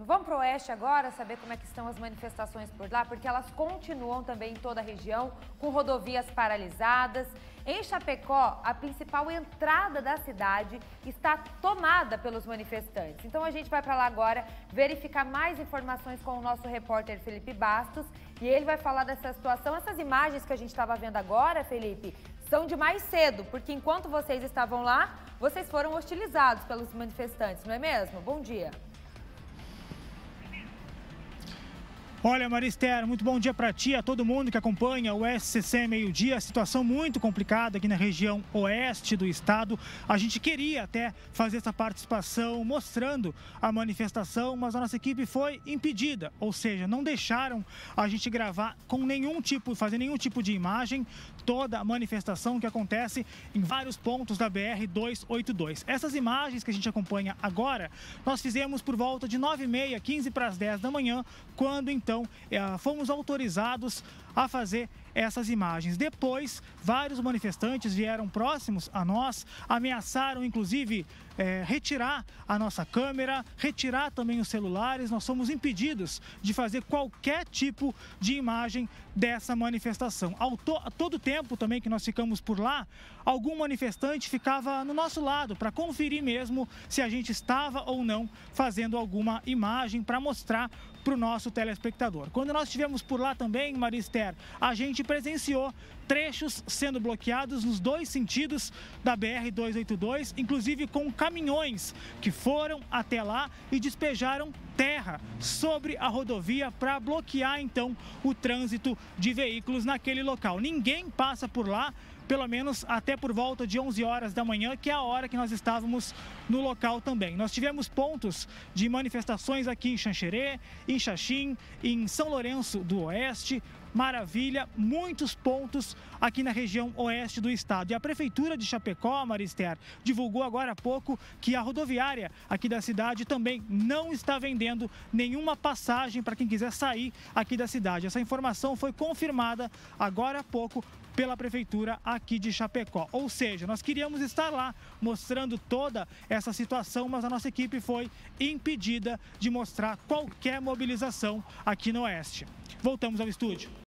Vamos para o Oeste agora, saber como é que estão as manifestações por lá, porque elas continuam também em toda a região, com rodovias paralisadas. Em Chapecó, a principal entrada da cidade está tomada pelos manifestantes. Então a gente vai para lá agora verificar mais informações com o nosso repórter Felipe Bastos. E ele vai falar dessa situação. Essas imagens que a gente estava vendo agora, Felipe, são de mais cedo, porque enquanto vocês estavam lá, vocês foram hostilizados pelos manifestantes, não é mesmo? Bom dia. Olha, Marister, muito bom dia para ti, a todo mundo que acompanha o SCC Meio-Dia. Situação muito complicada aqui na região oeste do estado. A gente queria até fazer essa participação mostrando a manifestação, mas a nossa equipe foi impedida. Ou seja, não deixaram a gente gravar fazer nenhum tipo de imagem, toda a manifestação que acontece em vários pontos da BR-282. Essas imagens que a gente acompanha agora, nós fizemos por volta de 9h30, 15 para as 10 da manhã, quando então fomos autorizados a fazer essas imagens. Depois, vários manifestantes vieram próximos a nós, ameaçaram inclusive retirar a nossa câmera, retirar também os celulares. Nós somos impedidos de fazer qualquer tipo de imagem dessa manifestação. A todo tempo também que nós ficamos por lá, algum manifestante ficava no nosso lado para conferir mesmo se a gente estava ou não fazendo alguma imagem para mostrar para o nosso telespectador. Quando nós estivemos por lá também, Marister, a gente presenciou trechos sendo bloqueados nos dois sentidos da BR-282, inclusive com caminhões que foram até lá e despejaram terra sobre a rodovia para bloquear então o trânsito de veículos naquele local. Ninguém passa por lá, pelo menos até por volta de 11 horas da manhã, que é a hora que nós estávamos no local também. Nós tivemos pontos de manifestações aqui em Xanxerê, em Xaxim, em São Lourenço do Oeste, Maravilha, muitos pontos aqui na região oeste do estado. E a Prefeitura de Chapecó, Marister, divulgou agora há pouco que a rodoviária aqui da cidade também não está vendendo nenhuma passagem para quem quiser sair aqui da cidade. Essa informação foi confirmada agora há pouco pela Prefeitura aqui de Chapecó. Ou seja, nós queríamos estar lá mostrando toda essa situação, mas a nossa equipe foi impedida de mostrar qualquer mobilização aqui no Oeste. Voltamos ao estúdio.